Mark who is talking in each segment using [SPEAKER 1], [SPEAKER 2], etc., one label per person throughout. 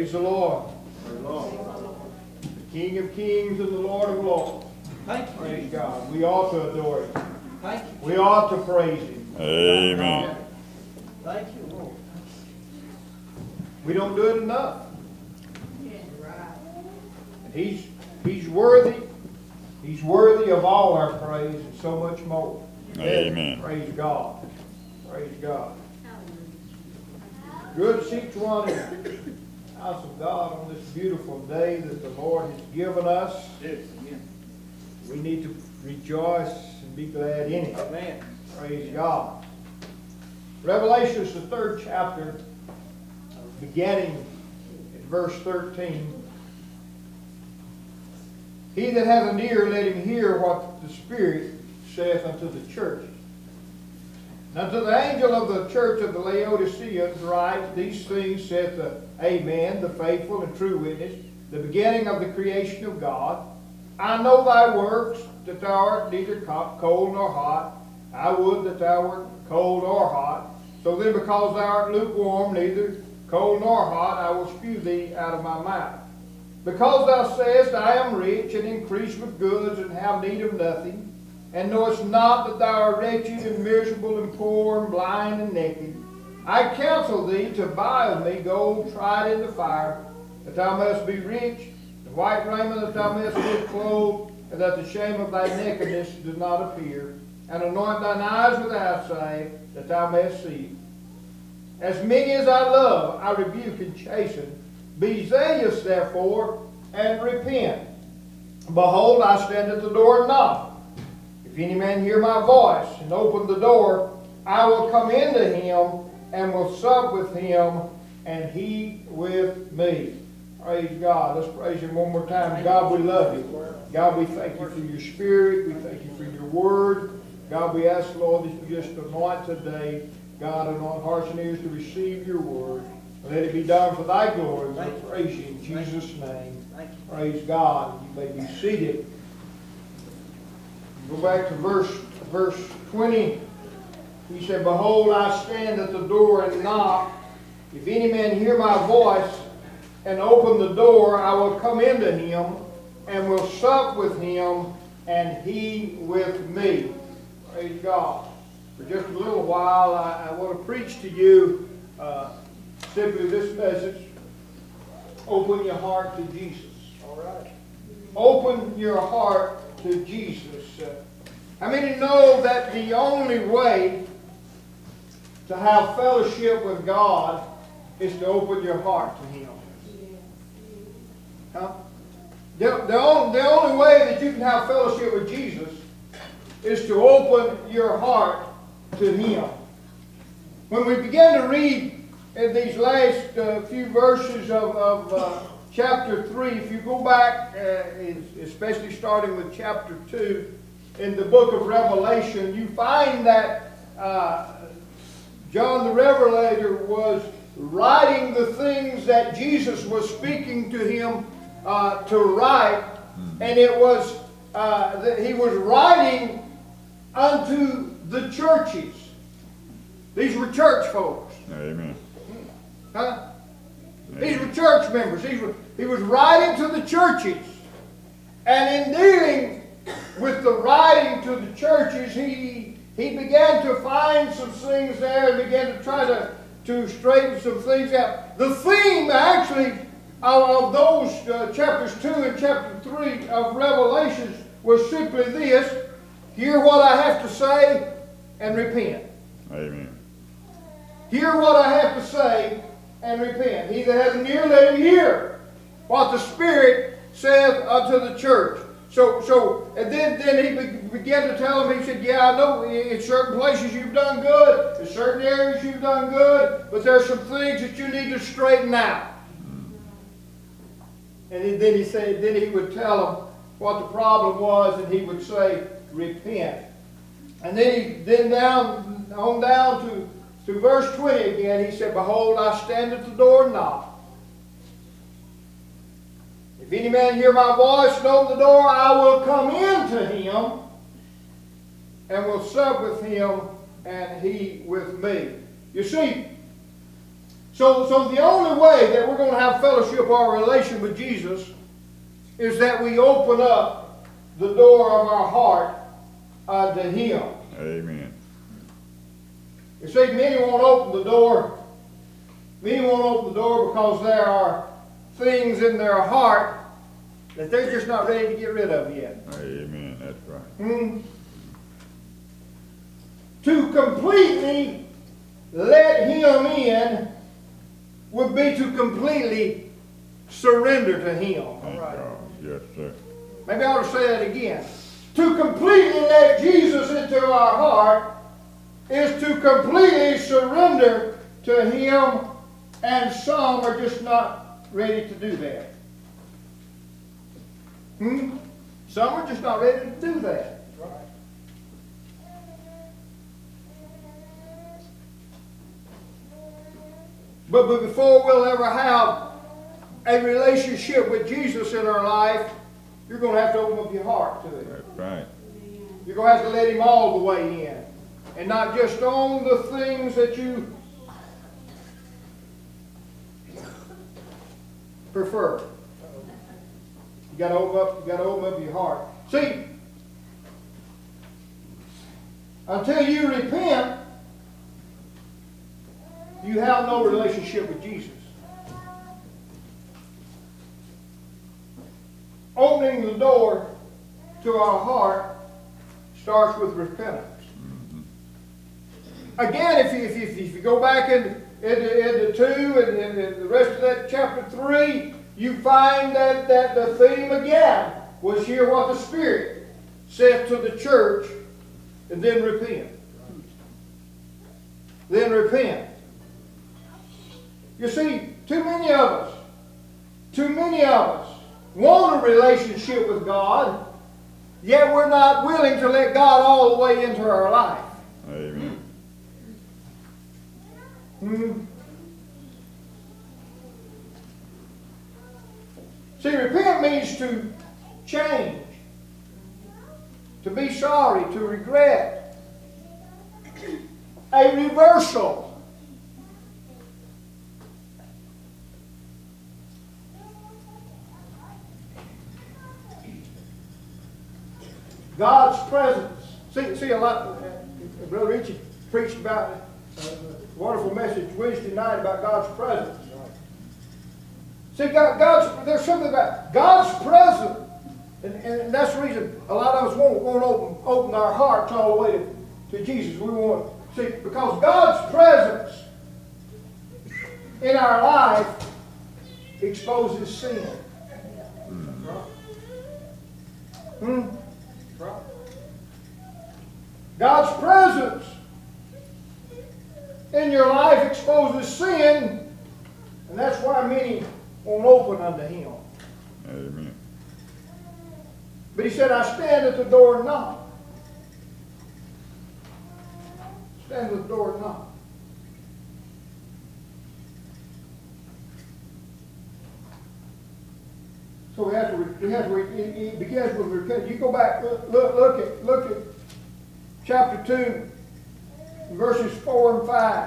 [SPEAKER 1] Praise the Lord. Praise the Lord. The King of Kings and the Lord of Lords.
[SPEAKER 2] Thank you.
[SPEAKER 1] Praise God. We ought to adore Him.
[SPEAKER 2] Thank you.
[SPEAKER 1] We ought to praise Him.
[SPEAKER 3] Amen.
[SPEAKER 2] Thank you, Lord.
[SPEAKER 1] We don't do it enough. And He's worthy. He's worthy of all our praise and so much more.
[SPEAKER 3] Amen.
[SPEAKER 1] Praise God. Praise God. Good to see each one in the house of God on this beautiful day that the Lord has given us.
[SPEAKER 2] Yes, amen.
[SPEAKER 1] We need to rejoice and be glad in it.
[SPEAKER 2] Amen.
[SPEAKER 1] Praise God. Revelation is the 3rd chapter, beginning at verse 13. He that hath an ear, let him hear what the Spirit saith unto the churches. And unto the angel of the church of the Laodiceans write, These things saith the Amen, the faithful and true witness, the beginning of the creation of God. I know thy works, that thou art neither cold nor hot. I would that thou wert cold or hot. So then, because thou art lukewarm, neither cold nor hot, I will spew thee out of my mouth. Because thou sayest, I am rich, and increase with goods, and have need of nothing, and knowest not that thou art wretched, and miserable, and poor, and blind, and naked, I counsel thee to buy of me gold tried in the fire, that thou mayest be rich, and white raiment that thou mayest be clothed, and that the shame of thy nakedness do not appear, and anoint thine eyes with eye, that thou mayest see. As many as I love, I rebuke and chasten. Be zealous, therefore, and repent. Behold, I stand at the door and knock. If any man hear my voice and open the door, I will come into him and will sup with him, and he with me. Praise God. Let's praise Him one more time. God, we love you. God, we thank you for your Spirit. We thank you for your Word. God, we ask, Lord, that you just anoint today, God, anoint hearts and ears to receive your Word. Let it be done for thy glory. We praise you in Jesus' name. Praise God. You may be seated. Go back to verse 20. He said, Behold, I stand at the door and knock. If any man hear my voice and open the door, I will come into him and will sup with him, and he with me. Praise God. For just a little while, I want to preach to you simply this message. Open your heart to Jesus. All right. Open your heart to Jesus. How many know that the only way to have fellowship with God is to open your heart to Him? Huh? The only way that you can have fellowship with Jesus is to open your heart to Him. When we begin to read in these last few verses of chapter 3, if you go back, especially starting with chapter 2, in the book of Revelation, you find that John the Revelator was writing the things that Jesus was speaking to him to write, and it was that he was writing unto the churches. These were church folks.
[SPEAKER 3] Amen.
[SPEAKER 1] Huh? These were church members. He was writing to the churches. And in dealing with the writing to the churches, he began to find some things there and began to try to straighten some things out. The theme, actually, of those chapters 2 and chapter 3 of Revelations was simply this: hear what I have to say and repent.
[SPEAKER 3] Amen.
[SPEAKER 1] Hear what I have to say and repent. He that has an ear, let him hear what the Spirit saith unto the church. And then he began to tell him, he said, yeah, I know in certain places you've done good, in certain areas you've done good, but there's some things that you need to straighten out. And then he would tell them what the problem was, and he would say, repent. And then down to verse 20 again, he said, Behold, I stand at the door and knock. If any man hear my voice and open the door, I will come into him and will sup with him, and he with me. You see, So the only way that we're going to have fellowship or relation with Jesus is that we open up the door of our heart to Him.
[SPEAKER 3] Amen.
[SPEAKER 1] You see, many won't open the door. Many won't open the door because there are things in their heart that they're just not ready to get rid of yet.
[SPEAKER 3] Amen. That's right.
[SPEAKER 1] To completely let Him in would be to completely surrender to Him.
[SPEAKER 3] Thank God. Yes, sir.
[SPEAKER 1] Maybe I ought to say that again. To completely let Jesus into our heart is to completely surrender to Him, and some are just not ready to do that. Some are just not ready to do that. But before we'll ever have a relationship with Jesus in our life, you're going to have to open up your heart to it.
[SPEAKER 3] That's right.
[SPEAKER 1] You're going to have to let Him all the way in. And not just on the things that you prefer. You got to open up your heart. See, until you repent, you have no relationship with Jesus. Opening the door to our heart starts with repentance. Again, if you go back into 2 and the rest of that chapter 3, you find that the theme again was hear what the Spirit saith to the church, and then repent. Then repent. You see, too many of us want a relationship with God, yet we're not willing to let God all the way into our life.
[SPEAKER 3] Amen.
[SPEAKER 1] See, repent means to change, to be sorry, to regret, a reversal. God's presence. See a lot. Brother Richie preached about a wonderful message Wednesday night about God's presence. See, there's something about God's presence, and that's the reason a lot of us won't open our hearts all the way to Jesus. We want, see, because God's presence in our life exposes sin. God's presence in your life exposes sin, and that's why many won't open unto Him.
[SPEAKER 3] Amen.
[SPEAKER 1] But He said, I stand at the door and knock. Stand at the door and knock. So it begins with repentance. You go back, look at chapter 2, verses 4 and 5.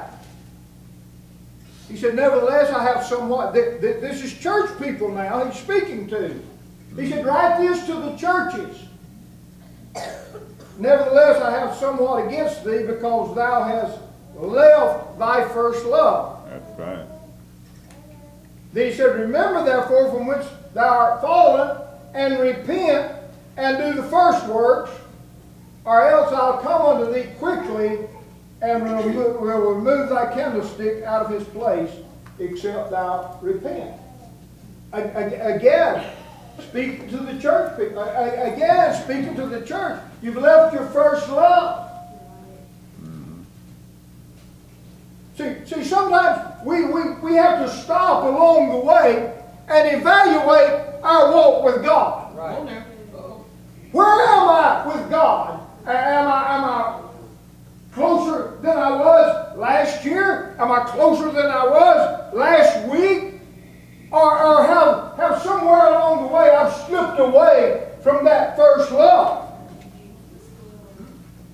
[SPEAKER 1] He said, nevertheless, I have somewhat. This is church people now He's speaking to. He said, write this to the churches. Nevertheless, I have somewhat against thee, because thou hast left thy first love.
[SPEAKER 3] That's right.
[SPEAKER 1] Then he said, remember therefore from which thou art fallen, and repent, and do the first works, or else I'll come unto thee quickly, and will remove thy candlestick out of his place, except thou repent. Again, speaking to the church people. Again, speaking to the church. You've left your first love. See, sometimes we have to stop along the way and evaluate our walk with God.
[SPEAKER 2] Right.
[SPEAKER 1] Where am I with God? Am I closer than I was last year? Am I closer than I was last week? Or have somewhere along the way I've slipped away from that first love?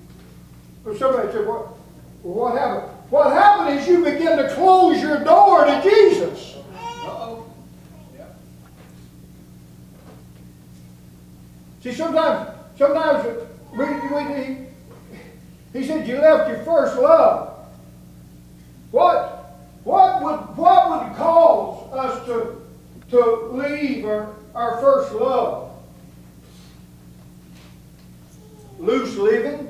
[SPEAKER 1] Or somebody said, what happened? What happened is you begin to close your door to See, sometimes he said you left your first love. What would cause us to leave our first love? Loose living?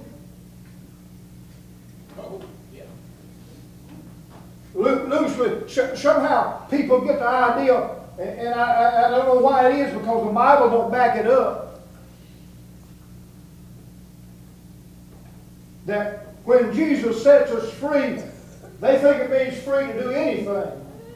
[SPEAKER 1] Loose living. Somehow people get the idea, and I don't know why it is, because the Bible don't back it up, that when Jesus sets us free, they think it means free to do anything.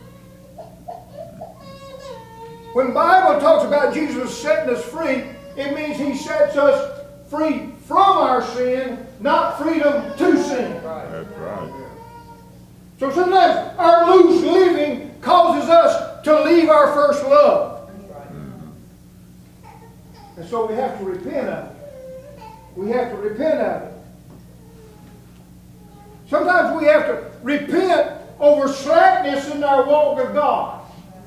[SPEAKER 1] When the Bible talks about Jesus setting us free, it means He sets us free from our sin, not freedom to sin.
[SPEAKER 3] That's right.
[SPEAKER 1] So sometimes our loose living causes us to leave our first love. And so we have to repent of it. We have to repent of it. Sometimes we have to repent over slackness in our walk with God.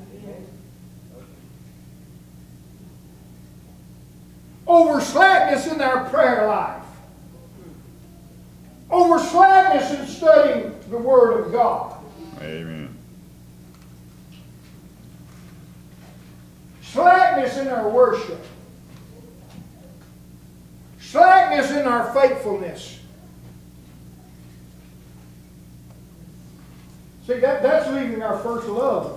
[SPEAKER 1] Over slackness in our prayer life. Over slackness in studying the Word of God.
[SPEAKER 3] Amen.
[SPEAKER 1] Slackness in our worship. Slackness in our faithfulness. See, that's leaving our first love.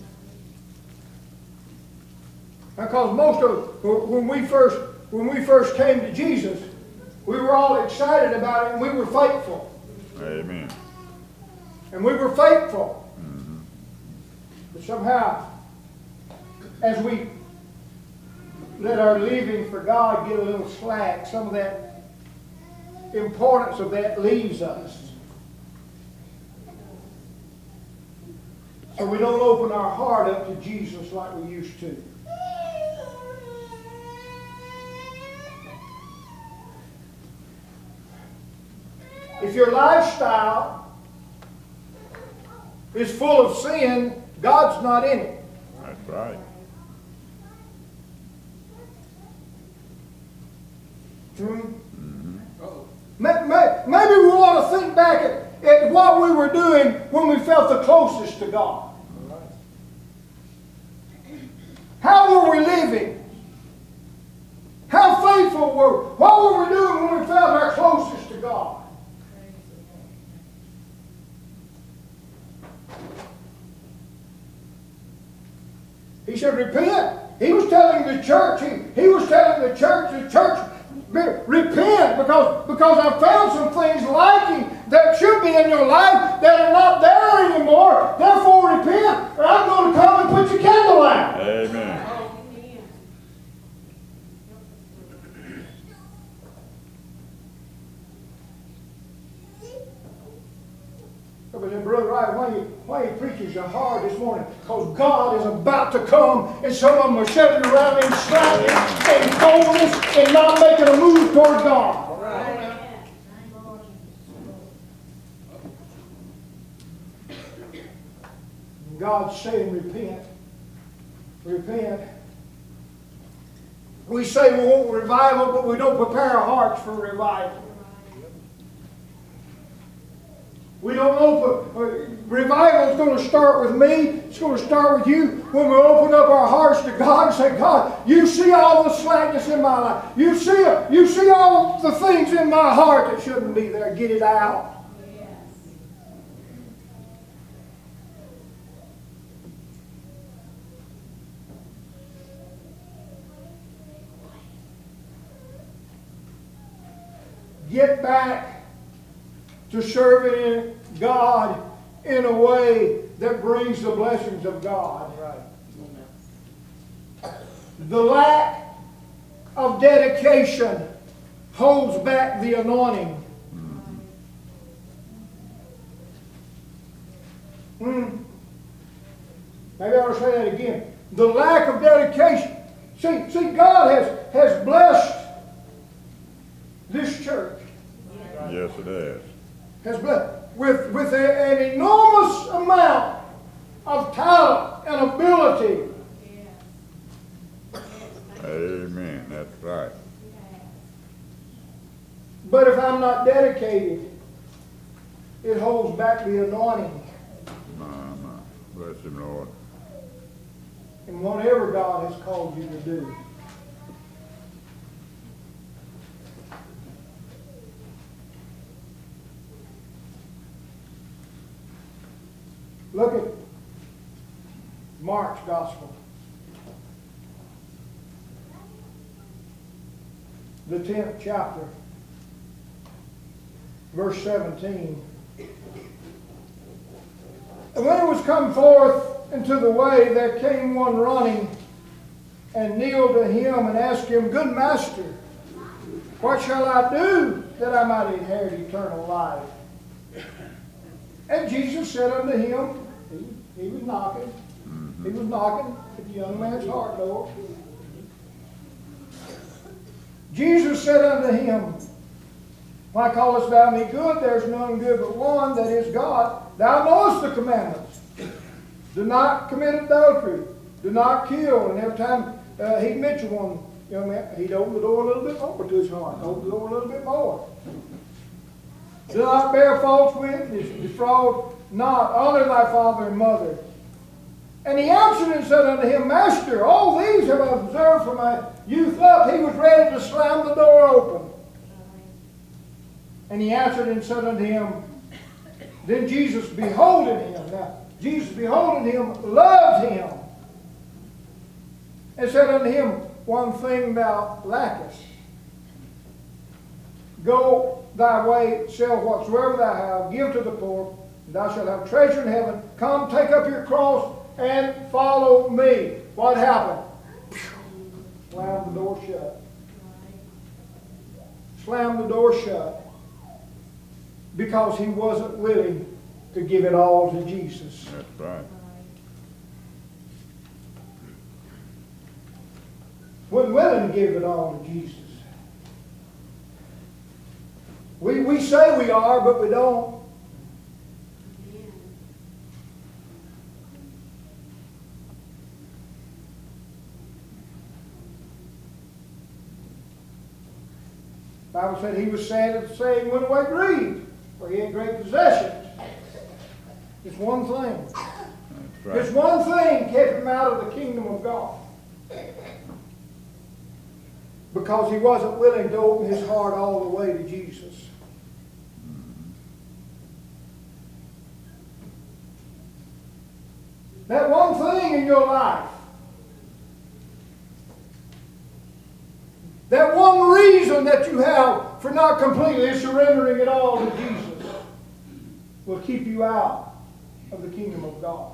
[SPEAKER 1] Because most of when we first came to Jesus, we were all excited about it, and we were faithful.
[SPEAKER 3] Amen.
[SPEAKER 1] And we were faithful. But somehow, as we let our living for God get a little slack, some of that importance of that leaves us. So we don't open our heart up to Jesus like we used to. If your lifestyle is full of sin, God's not in it.
[SPEAKER 3] That's right.
[SPEAKER 1] Maybe we want to think back at what we were doing when we felt the closest to God. How were we living? How faithful were we? What were we doing when we felt our closest to God? He said, repent. He was telling the church, he was telling the church, repent, because I found some things lacking that should be in your life that are not there anymore. Therefore repent, or I'm going to come and put your candle out.
[SPEAKER 3] Amen.
[SPEAKER 1] But then, Brother Wright, why you preaching so hard this morning? Because God is about to come, and some of them are sitting around in slackness and coldness and not making a move toward God.
[SPEAKER 2] All right.
[SPEAKER 1] God's saying, repent. Repent. We say we want revival, but we don't prepare our hearts for revival. We don't open. Revival is going to start with me. It's going to start with you when we open up our hearts to God and say, God, you see all the slackness in my life. You see all the things in my heart that shouldn't be there. Get it out. Get back to serving God in a way that brings the blessings of God. The lack of dedication holds back the anointing. Maybe I ought to say that again. The lack of dedication. See, God has blessed this church.
[SPEAKER 3] Yes, it is.
[SPEAKER 1] Has blessed with an enormous amount of talent and ability.
[SPEAKER 3] Amen. That's right.
[SPEAKER 1] But if I'm not dedicated, it holds back the anointing.
[SPEAKER 3] My. Bless him, Lord.
[SPEAKER 1] And whatever God has called you to do. Look at Mark's Gospel. The 10th chapter, verse 17. And when it was come forth into the way, there came one running, and kneeled to him, and asked him, Good master, what shall I do that I might inherit eternal life? And Jesus said unto him, he was knocking. He was knocking at the young man's heart door. Jesus said unto him, Why callest thou me good? There is none good but one, that is God. Thou knowest the commandments. Do not commit adultery. Do not kill. And every time he'd mention one young man, he'd open the door a little bit more to his heart. Open the door a little bit more. Do not bear false witness. Defraud not. Honor thy father and mother. And he answered and said unto him, Master, all these have I observed from my youth up. He was ready to slam the door open. And he answered and said unto him, Then Jesus beholding him. Now, Jesus beholding him loved him. And said unto him, One thing thou lackest. Go thy way, sell whatsoever thou hast, give to the poor, and thou shalt have treasure in heaven. Come, take up your cross, and follow me. What happened? Slam the door shut. Slam the door shut. Because he wasn't willing to give it all to Jesus.
[SPEAKER 3] That's right.
[SPEAKER 1] Wasn't willing to give it all to Jesus. We say we are, but we don't. The Bible said he was sad at the saying, went away grieved, for he had great possessions. It's one thing.
[SPEAKER 3] That's right.
[SPEAKER 1] It's one thing kept him out of the kingdom of God. Because he wasn't willing to open his heart all the way to Jesus. That one thing in your life, that one reason that you have for not completely surrendering it all to Jesus, will keep you out of the kingdom of God.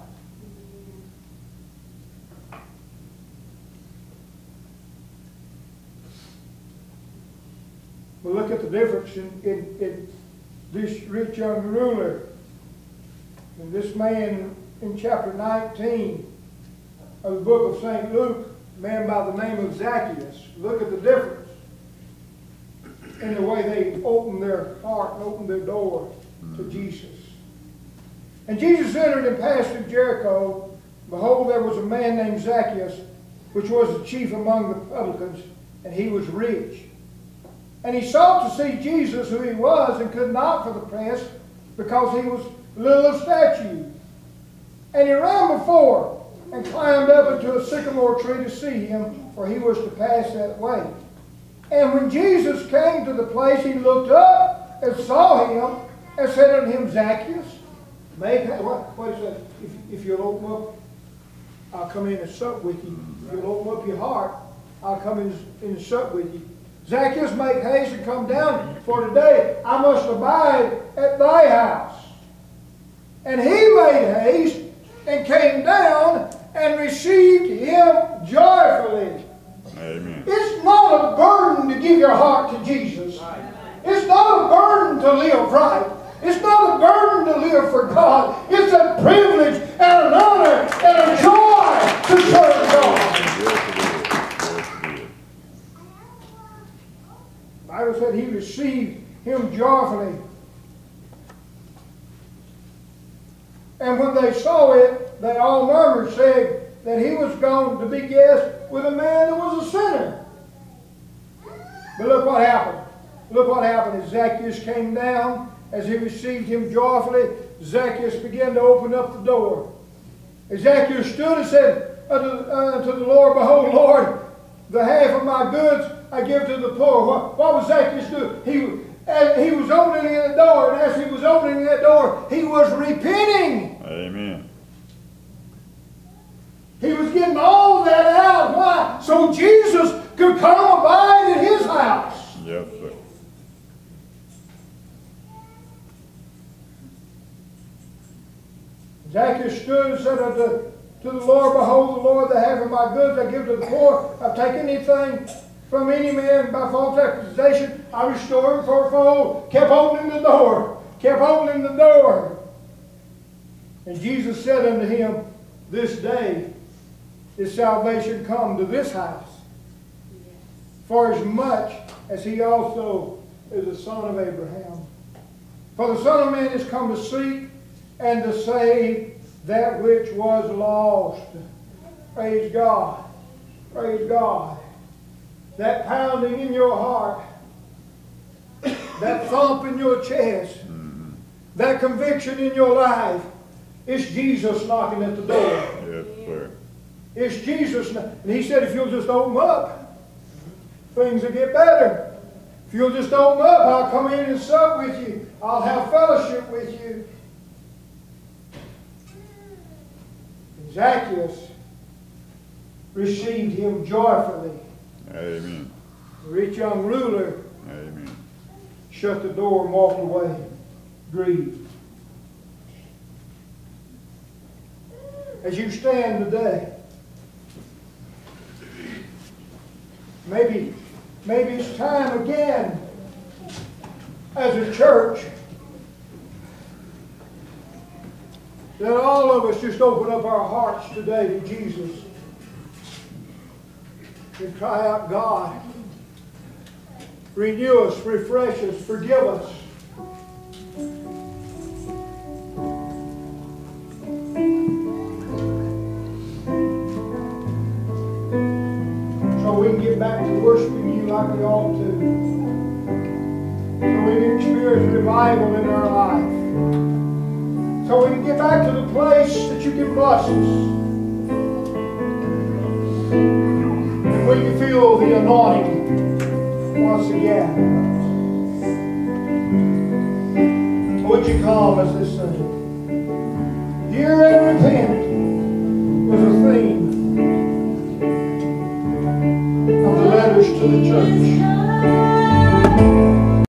[SPEAKER 1] We'll look at the difference in this rich young ruler and this man in chapter 19 of the book of St. Luke, a man by the name of Zacchaeus. Look at the difference in the way they opened their heart and opened their door to Jesus. And Jesus entered and passed through Jericho. Behold, there was a man named Zacchaeus, which was the chief among the publicans, and he was rich. And he sought to see Jesus, who he was, and could not for the press, because he was little of stature. And he ran before, and climbed up into a sycamore tree to see him, for he was to pass that way. And when Jesus came to the place, he looked up and saw him, and said unto him, Zacchaeus, what is that? If you'll open up, I'll come in and sup with you. If you'll open up your heart, I'll come in and sup with you. Zacchaeus, make haste and come down, for today I must abide at thy house. And he made haste and came down and received him joyfully.
[SPEAKER 3] Amen.
[SPEAKER 1] It's not a burden to give your heart to Jesus. It's not a burden to live right. It's not a burden to live for God. It's a privilege and an honor and a joy to serve God.
[SPEAKER 3] Yes, it is. Yes, it is.
[SPEAKER 1] The Bible said he received him joyfully. And when they saw it, they all murmured, saying that he was gone to be guest with a man that was a sinner. But look what happened. Look what happened as Zacchaeus came down. As he received him joyfully, Zacchaeus began to open up the door. As Zacchaeus stood and said unto the Lord, Behold, Lord, the half of my goods I give to the poor. What was Zacchaeus doing? He was opening the door, and as he was opening that door, he was repenting.
[SPEAKER 3] Amen.
[SPEAKER 1] He was getting all of that out. Why? So Jesus could come abide in his house.
[SPEAKER 3] Yes, sir.
[SPEAKER 1] Zacchaeus stood and said to the Lord, Behold, the Lord, the half of my goods I give to the poor. I've taken anything from any man by false accusation, I restore him fourfold. Kept opening the door. Kept opening the door. And Jesus said unto him, This day is salvation come to this house, for as much as he also is the son of Abraham. For the Son of Man is come to seek and to save that which was lost. Praise God. Praise God. That pounding in your heart, that thump in your chest, that conviction in your life, it's Jesus knocking at the door.
[SPEAKER 3] Yes, sir.
[SPEAKER 1] It's Jesus. And he said, if you'll just open up, things will get better. If you'll just open up, I'll come in and sup with you. I'll have fellowship with you. And Zacchaeus received him joyfully.
[SPEAKER 3] Amen.
[SPEAKER 1] The rich young ruler
[SPEAKER 3] Amen.
[SPEAKER 1] shut the door and walked away, grieved. As you stand today, maybe it's time again as a church that all of us just open up our hearts today to Jesus and cry out, God, renew us, refresh us, forgive us. So we can get back to worshiping you like we ought to. So we can experience revival in our life. So we can get back to the place that you can bless us. We can feel the anointing once again. Would you come as this thing? Hear and repent was a theme of the letters to the church.